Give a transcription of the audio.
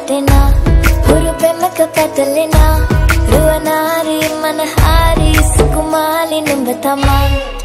වැටෙනා හුරු පෙමක පැටලෙනා රුවනාරි මනහාරි සුකුමාලි නුඹ තමා